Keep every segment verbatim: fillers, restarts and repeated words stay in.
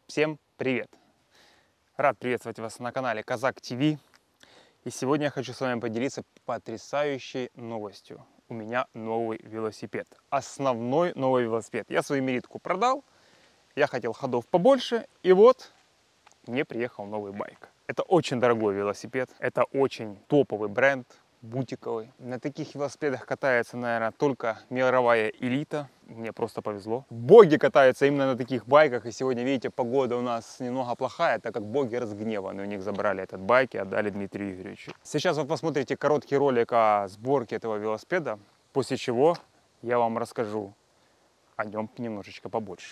Всем привет! Рад приветствовать вас на канале Казак ТВ. И сегодня я хочу с вами поделиться потрясающей новостью. У меня новый велосипед. Основной новый велосипед. Я свою Меритку продал. Я хотел ходов побольше. И вот мне приехал новый байк. Это очень дорогой велосипед. Это очень топовый бренд. Бутиковый. На таких велосипедах катается, наверное, только мировая элита. Мне просто повезло. Боги катаются именно на таких байках. И сегодня, видите, погода у нас немного плохая, так как боги разгневаны. У них забрали этот байк и отдали Дмитрию Игоревичу. Сейчас вы посмотрите короткий ролик о сборке этого велосипеда, после чего я вам расскажу о нем немножечко побольше.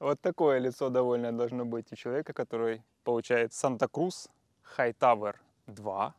Вот такое лицо довольно должно быть у человека, который получает Санта-Крус Hightower два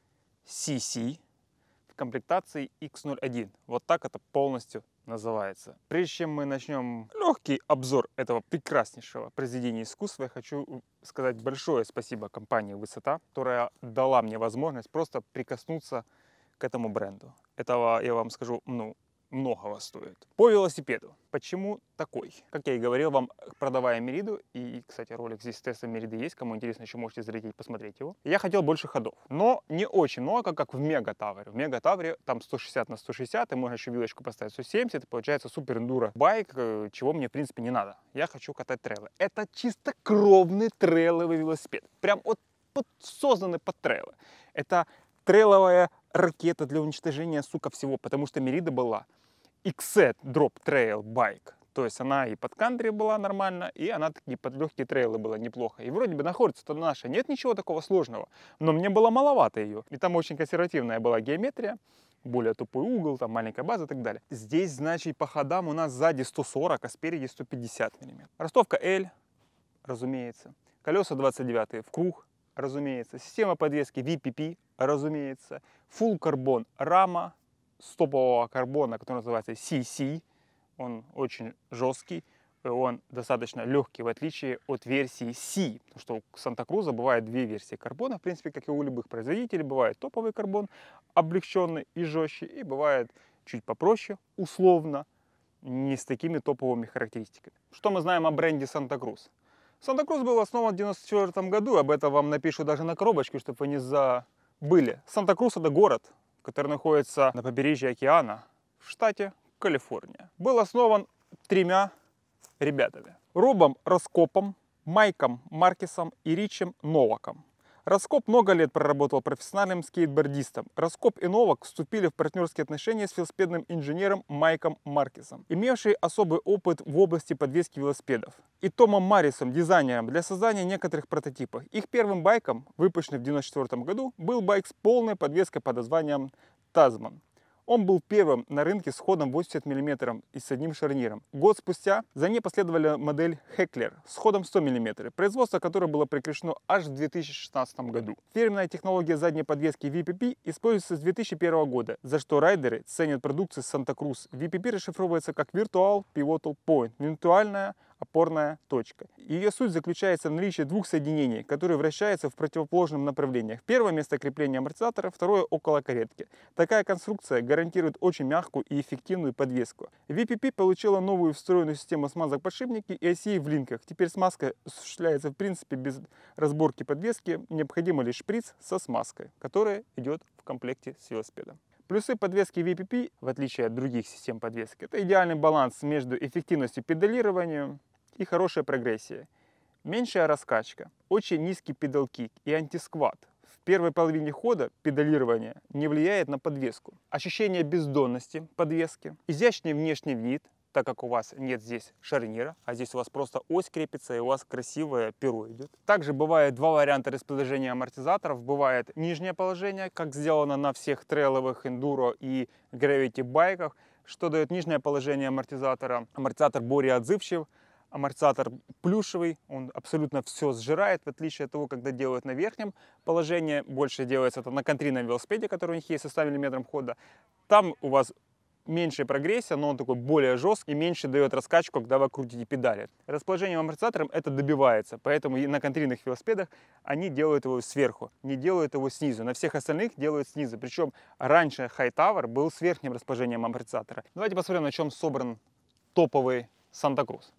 си си в комплектации икс ноль один. Вот так это полностью называется. Прежде чем мы начнем легкий обзор этого прекраснейшего произведения искусства, я хочу сказать большое спасибо компании «Высота», которая дала мне возможность просто прикоснуться к этому бренду. Этого, я вам скажу, ну, многого стоит. По велосипеду. Почему такой? Как я и говорил вам, продавая Мериду, и, кстати, ролик здесь с тестом Мериды есть, кому интересно, еще можете залететь посмотреть его. Я хотел больше ходов, но не очень много, как в Мега Тавре. В Мега Тавре там сто шестьдесят на сто шестьдесят, и можно еще вилочку поставить сто семьдесят, и получается супер эндуро байк, чего мне, в принципе, не надо. Я хочу катать трейлы. Это чистокровный трейловый велосипед. Прям вот, вот созданный под трейлы. Это трейловая ракета для уничтожения, сука, всего, потому что Мерида была икс зет Drop Trail Bike. То есть она и под кантри была нормально, и она и под легкие трейлы была неплохо. И вроде бы находится-то наша, нет ничего такого сложного. Но мне было маловато ее. И там очень консервативная была геометрия, более тупой угол, там маленькая база и так далее. Здесь, значит, по ходам у нас сзади сто сорок, а спереди сто пятьдесят миллиметров. Ростовка L, разумеется. Колеса двадцать девять в круг, разумеется. Система подвески ви пи пи, разумеется. Full карбон рама, стопового карбона, который называется си си. Он очень жесткий, он достаточно легкий, в отличие от версии C. Потому что у Санта-Круза бывает две версии карбона, в принципе, как и у любых производителей. Бывает топовый карбон, облегченный и жестче, и бывает чуть попроще, условно, не с такими топовыми характеристиками. Что мы знаем о бренде Санта-Крус? Санта-Крус был основан в девяносто четвёртом году, об этом вам напишу даже на коробочке, чтобы вы не забыли. Санта-Крус — это город, который находится на побережье океана в штате Калифорния. Был основан тремя ребятами: Робом Раскопом, Майком Маркесом и Ричем Новаком. Раскоп много лет проработал профессиональным скейтбордистом. Раскоп и Новак вступили в партнерские отношения с велосипедным инженером Майком Маркесом, имевший особый опыт в области подвески велосипедов, и Томом Маррисом, дизайнером, для создания некоторых прототипов. Их первым байком, выпущенным в девяносто четвёртом году, был байк с полной подвеской под названием Тазман. Он был первым на рынке с ходом восемьдесят миллиметров и с одним шарниром. Год спустя за ней последовала модель Heckler с ходом сто миллиметров, производство которой было прекращено аж в две тысячи шестнадцатом году. Фирменная технология задней подвески ви пи пи используется с две тысячи первого года, за что райдеры ценят продукцию Santa-Cruz. ви пи пи расшифровывается как Virtual Pivotal Point, виртуальная опорная точка. Ее суть заключается в наличии двух соединений, которые вращаются в противоположном направлении. Первое — место крепления амортизатора, второе — около каретки. Такая конструкция гарантирует очень мягкую и эффективную подвеску. ви пи пи получила новую встроенную систему смазок подшипники и осей в линках. Теперь смазка осуществляется в принципе без разборки подвески, необходимо лишь шприц со смазкой, которая идет в комплекте с велосипедом. Плюсы подвески ви пи пи, в отличие от других систем подвески, это идеальный баланс между эффективностью педалирования и хорошая прогрессия. Меньшая раскачка, очень низкий педал-кик и антискват. В первой половине хода педалирование не влияет на подвеску. Ощущение бездонности подвески, изящный внешний вид, так как у вас нет здесь шарнира, а здесь у вас просто ось крепится и у вас красивое перо идет. Также бывает два варианта расположения амортизаторов. Бывает нижнее положение, как сделано на всех трейловых, эндуро и гравити байках. Что дает нижнее положение амортизатора? Амортизатор более отзывчив. Амортизатор плюшевый, он абсолютно все сжирает, в отличие от того, когда делают на верхнем положении. Больше делается это на контрийном велосипеде, который у них есть со ста миллиметров хода. Там у вас меньшая прогрессия, но он такой более жесткий и меньше дает раскачку, когда вы крутите педали. Расположением амортизатором это добивается, поэтому и на контрийных велосипедах они делают его сверху, не делают его снизу. На всех остальных делают снизу. Причем раньше Hightower был с верхним расположением амортизатора. Давайте посмотрим, на чем собран топовый Санта-Крус.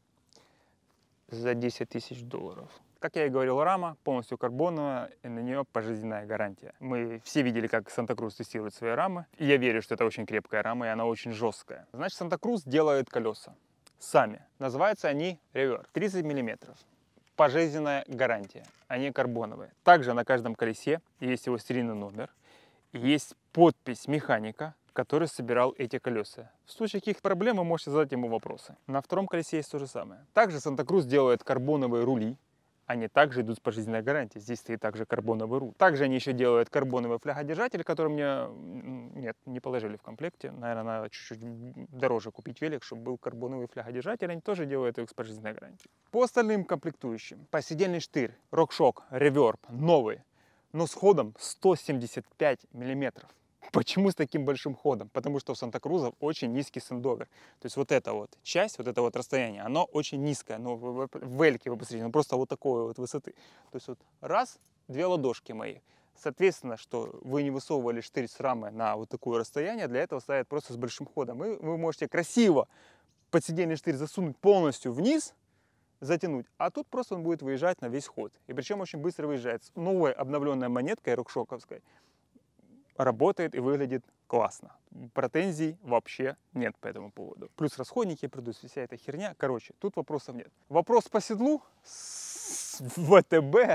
За десять тысяч долларов. Как я и говорил, рама полностью карбоновая, и на нее пожизненная гарантия. Мы все видели, как Санта-Крус тестирует свои рамы. И я верю, что это очень крепкая рама, и она очень жесткая. Значит, Санта-Крус делает колеса сами. Называются они Reverse. тридцать миллиметров. Пожизненная гарантия. Они карбоновые. Также на каждом колесе есть его серийный номер. Есть подпись механика, который собирал эти колеса. В случае каких проблем вы можете задать ему вопросы. На втором колесе есть то же самое. Также Санта-Крус делает карбоновые рули. они также идут с пожизненной гарантией. Здесь стоит также карбоновый руль. Также они еще делают карбоновый флягодержатель, который мне нет, не положили в комплекте. Наверное, надо чуть-чуть дороже купить велик, чтобы был карбоновый флягодержатель. Они тоже делают их с пожизненной гарантией. По остальным комплектующим. Посидельный штырь, RockShox, Reverb, новый, но с ходом сто семьдесят пять миллиметров. Почему с таким большим ходом? Потому что у Санта-Крузов очень низкий сендовер. То есть вот эта вот часть, вот это вот расстояние, оно очень низкое. Но в вельке вы посмотрите, ну просто вот такой вот высоты. То есть вот раз, две ладошки мои. Соответственно, что вы не высовывали штырь с рамы на вот такое расстояние, для этого ставят просто с большим ходом. И вы можете красиво подсидельный штырь засунуть полностью вниз, затянуть, а тут просто он будет выезжать на весь ход. И причем очень быстро выезжает. Новая обновленная монетка RockShox'овская работает и выглядит классно. Претензий вообще нет по этому поводу. Плюс расходники придут, вся эта херня. Короче, тут вопросов нет. Вопрос по седлу с ВТБ.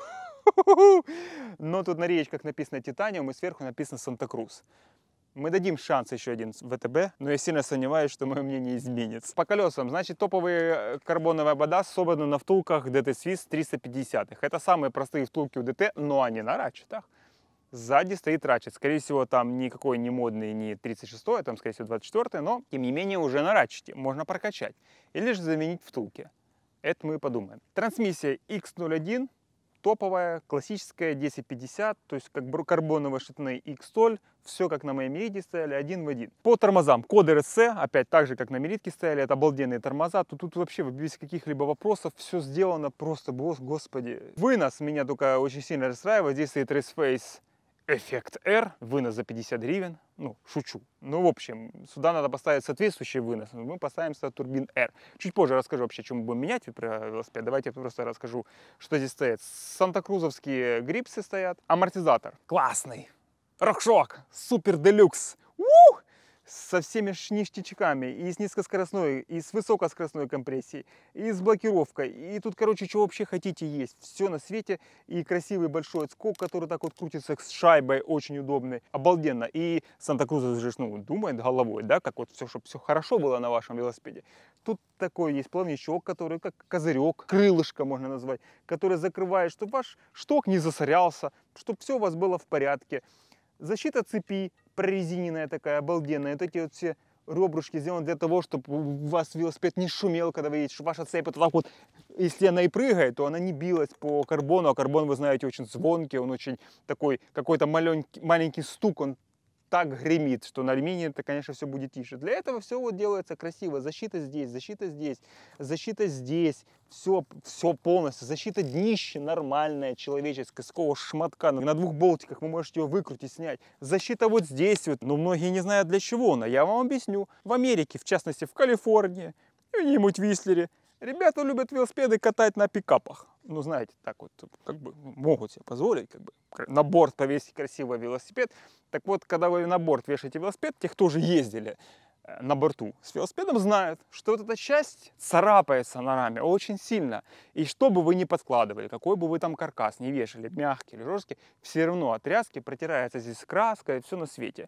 Но тут на реечках написано Титаниум и сверху написано Санта-Крус. Мы дадим шанс еще один ВТБ, но я сильно сомневаюсь, что мое мнение изменится. По колесам, значит, топовые карбоновые обода собраны на втулках ди ти Swiss триста пятьдесят. Это самые простые втулки у ди ти, но они на ратчетах. Сзади стоит ратчет. Скорее всего, там никакой не модный, не тридцать шестой, там, скорее всего, двадцать четвёртый, но, тем не менее, уже на ратчете. Можно прокачать. Или же заменить втулки. Это мы подумаем. Трансмиссия икс ноль один. Топовая, классическая, десять пятьдесят, то есть как карбоновые штатные X-Toll, все как на моей Мериде стояли, один в один. По тормозам, код эр эс си, опять так же, как на Меридке стояли, это обалденные тормоза, тут, тут вообще без каких-либо вопросов все сделано просто, господи. Вынос меня только очень сильно расстраивает, здесь стоит Raceface Эффект R, вынос за пятьдесят гривен, ну, шучу. Ну, в общем, сюда надо поставить соответствующий вынос, мы поставим сюда турбин R. Чуть позже расскажу вообще, чем мы будем менять про велосипед. Давайте я просто расскажу, что здесь стоит. Санта-Крузовские грипсы стоят, амортизатор классный, RockShox, супер делюкс, ух! Со всеми ништячками, и с низкоскоростной, и с высокоскоростной компрессией, и с блокировкой. И тут, короче, что вообще хотите есть. Все на свете. И красивый большой отскок, который так вот крутится с шайбой, очень удобный. Обалденно. И Санта-Круза же, ну, думает головой, да, как вот все, чтобы все хорошо было на вашем велосипеде. Тут такой есть плавничок, который как козырек, крылышко можно назвать, который закрывает, чтобы ваш шток не засорялся, чтобы все у вас было в порядке. Защита цепи прорезиненная такая, обалденная. Вот эти вот все ребрышки сделаны для того, чтобы у вас велосипед не шумел, когда вы едете, чтобы ваша цепь вот так вот, если она и прыгает, то она не билась по карбону, а карбон, вы знаете, очень звонкий, он очень такой, какой-то маленький, маленький стук, он так гремит, что на алюминии это, конечно, все будет тише. Для этого все вот делается красиво. Защита здесь, защита здесь, защита здесь. Все, все полностью. Защита днища нормальная, человеческая, с какого шматка. На двух болтиках вы можете его выкрутить, снять. Защита вот здесь вот. Но многие не знают для чего, но я вам объясню. В Америке, в частности в Калифорнии, где-нибудь в Вислере, ребята любят велосипеды катать на пикапах. Ну, знаете, так вот, как бы могут себе позволить, как бы, на борт повесить красивый велосипед. Так вот, когда вы на борт вешаете велосипед, те, кто уже ездили на борту с велосипедом, знают, что вот эта часть царапается на раме очень сильно. И что бы вы ни подкладывали, какой бы вы там каркас не вешали, мягкий или жесткий, все равно от тряски протирается здесь краска и все на свете.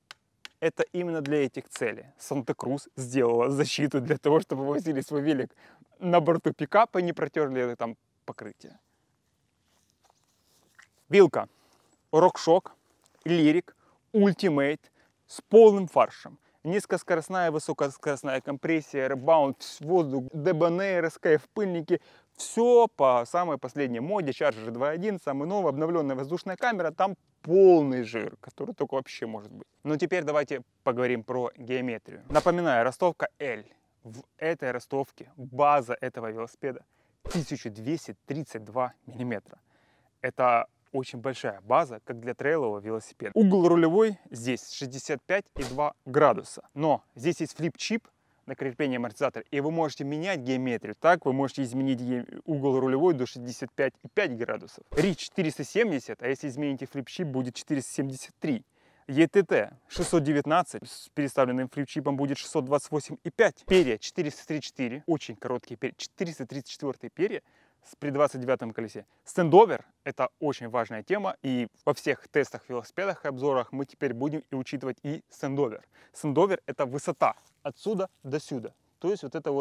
Это именно для этих целей Санта-Крус сделала защиту для того, чтобы вы возили свой велик на борту пикапа и не протерли там покрытие. Вилка RockShox Lyric Ultimate с полным фаршем. Низкоскоростная, высокоскоростная компрессия, ребаунд, воздух, ди би эн, эр эс кей эф, пыльники. Все по самой последней моде. Charger два один, самый новый, обновленная воздушная камера. Там полный жир, который только вообще может быть. Но теперь давайте поговорим про геометрию. Напоминаю, ростовка L. В этой ростовке база этого велосипеда тысяча двести тридцать два миллиметра. Это очень большая база, как для трейлового велосипеда. Угол рулевой здесь шестьдесят пять и два градуса. Но здесь есть флип-чип на крепление амортизатора, и вы можете менять геометрию. Так вы можете изменить угол рулевой до шестьдесят пять и пять градусов. Рич четыреста семьдесят, а если измените флип-чип, будет четыреста семьдесят три. и ти ти шестьсот девятнадцать с переставленным флип-чипом будет шестьсот двадцать восемь и пять. Перья четыреста тридцать четыре, очень короткие перья, четыреста тридцать четыре перья при двадцать девятом колесе. Стендовер — это очень важная тема, и во всех тестах, велосипедах и обзорах мы теперь будем и учитывать и стендовер. Стендовер — это высота отсюда до сюда. То есть вот это вот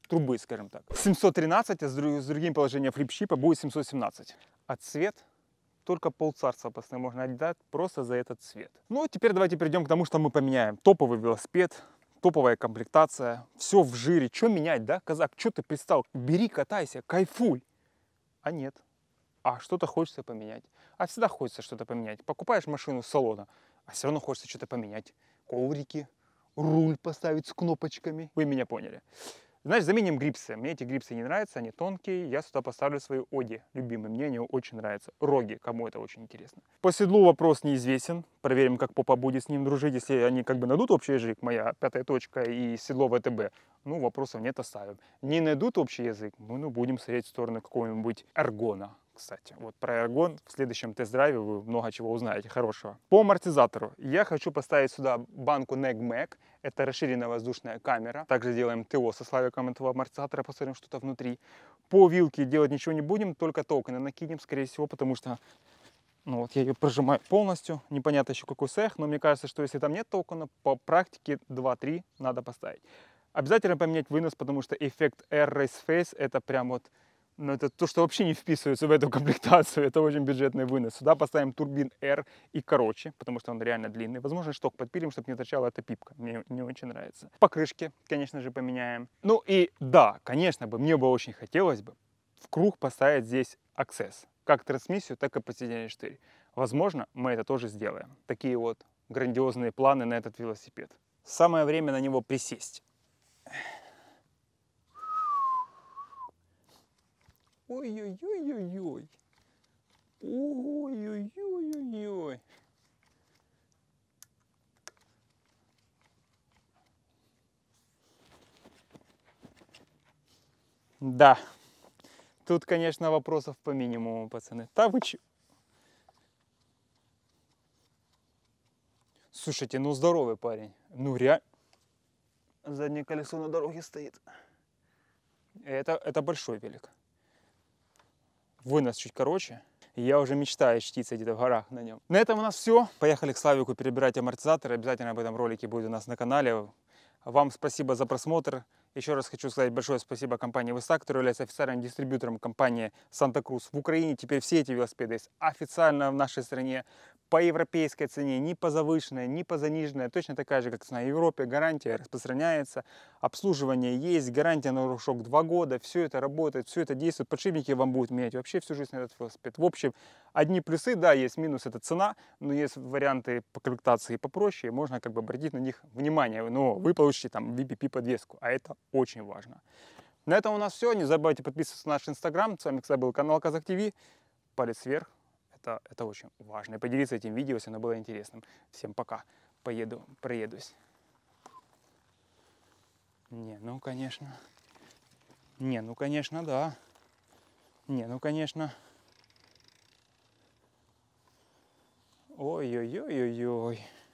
трубы, скажем так. семьсот тринадцать, а с, друг, с другим положением флипчипа будет семьсот семнадцать. А цвет только полцарства пацаны, можно отдать просто за этот цвет. Ну, теперь давайте перейдем к тому, что мы поменяем. Топовый велосипед, топовая комплектация, все в жире. Что менять, да, казак? Что ты пристал? Бери, катайся, кайфуй. А нет. А что-то хочется поменять. А всегда хочется что-то поменять. Покупаешь машину с салона, а все равно хочется что-то поменять. Коврики, руль поставить с кнопочками. Вы меня поняли. Значит, заменим грипсы. Мне эти грипсы не нравятся, они тонкие. Я сюда поставлю свои оди, любимые. Мне они очень нравятся. Роги, кому это очень интересно. По седлу вопрос неизвестен. Проверим, как попа будет с ним дружить. Если они как бы найдут общий язык, моя пятая точка и седло ВТБ, ну, вопросов нет, оставим. Не найдут общий язык, мы ну, будем смотреть в сторону какого-нибудь эргона. Кстати, вот про эргон в следующем тест-драйве вы много чего узнаете хорошего. По амортизатору я хочу поставить сюда банку Negmac. Это расширенная воздушная камера. Также делаем ТО со славиком этого амортизатора, посмотрим что-то внутри. По вилке делать ничего не будем, только токены накинем, скорее всего, потому что ну, вот я ее прожимаю полностью. Непонятно еще какой сэх, но мне кажется, что если там нет токена, по практике два-три надо поставить. Обязательно поменять вынос, потому что эффект Air Race Face это прям вот, ну, это то, что вообще не вписывается в эту комплектацию. Это очень бюджетный вынос. Сюда поставим турбин R и короче, потому что он реально длинный. Возможно, шток подпилим, чтобы не торчала эта пипка. Мне не очень нравится. Покрышки, конечно же, поменяем. Ну и да, конечно бы, мне бы очень хотелось бы в круг поставить здесь Access. Как трансмиссию, так и подсидельный штырь. Возможно, мы это тоже сделаем. Такие вот грандиозные планы на этот велосипед. Самое время на него присесть. Ой-ой-ой-ой-ой. Ой-ой-ой-ой-ой. Да. Тут, конечно, вопросов по минимуму, пацаны. Да вы че? Слушайте, ну здоровый парень. Ну реально. Заднее колесо на дороге стоит. Это, это большой велик. Вынос чуть короче. Я уже мечтаю чтиться где-то в горах на нем. На этом у нас все. Поехали к Славику перебирать амортизаторы. Обязательно об этом ролике будет у нас на канале. Вам спасибо за просмотр. Еще раз хочу сказать большое спасибо компании Вестак, которая является официальным дистрибьютором компании Санта-Крус в Украине. Теперь все эти велосипеды есть официально в нашей стране по европейской цене, ни по завышенной, ни по заниженной. Точно такая же, как цена в Европе. Гарантия распространяется, обслуживание есть, гарантия на рушок два года. Все это работает, все это действует. Подшипники вам будут менять вообще всю жизнь на этот велосипед. В общем, одни плюсы, да, есть минус, это цена, но есть варианты по комплектации попроще, можно как бы обратить на них внимание. Но вы получите там ви пи пи подвеску, а это очень важно. На этом у нас все. Не забывайте подписываться на наш инстаграм. С вами, кстати, был канал Казак ТВ. Палец вверх. Это, это очень важно. И поделиться этим видео, если оно было интересным. Всем пока. Поеду, проедусь. Не, ну конечно. Не, ну конечно, да. Не, ну конечно. Ой-ой-ой-ой-ой.